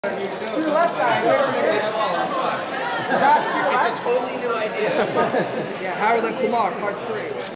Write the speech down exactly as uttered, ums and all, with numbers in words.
To the left side. Josh, to your left. It's a totally new idea. Yeah, Howard left Kumar, part three.